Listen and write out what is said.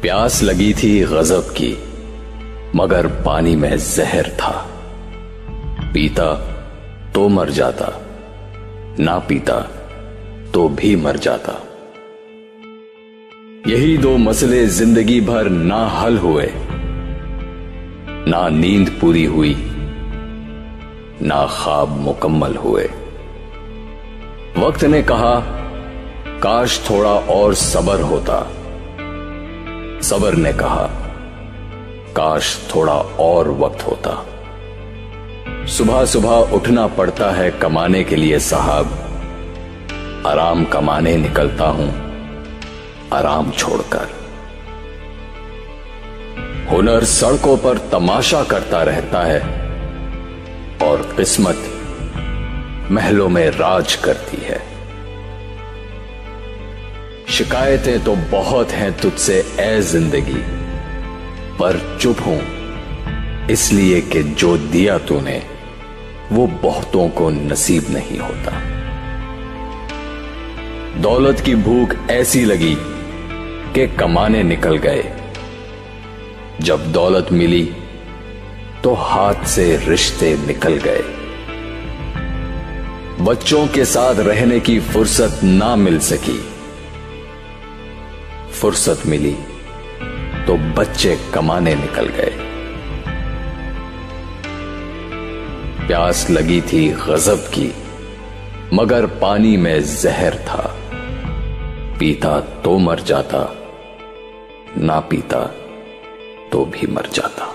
प्यास लगी थी गजब की, मगर पानी में जहर था। पीता तो मर जाता, ना पीता तो भी मर जाता। यही दो मसले जिंदगी भर ना हल हुए, ना नींद पूरी हुई, ना ख्वाब मुकम्मल हुए। वक्त ने कहा काश थोड़ा और सब्र होता, सब्र ने कहा काश थोड़ा और वक्त होता। सुबह सुबह उठना पड़ता है कमाने के लिए साहब, आराम कमाने निकलता हूं आराम छोड़कर। हुनर सड़कों पर तमाशा करता रहता है और किस्मत महलों में राज करती है। शिकायतें तो बहुत हैं तुझसे ए जिंदगी, पर चुप हूं इसलिए कि जो दिया तूने वो बहुतों को नसीब नहीं होता। दौलत की भूख ऐसी लगी कि कमाने निकल गए। जब दौलत मिली तो हाथ से रिश्ते निकल गए। बच्चों के साथ रहने की फुर्सत ना मिल सकी, फुर्सत मिली तो बच्चे कमाने निकल गए। प्यास लगी थी गजब की, मगर पानी में जहर था। पीता तो मर जाता, ना पीता तो भी मर जाता।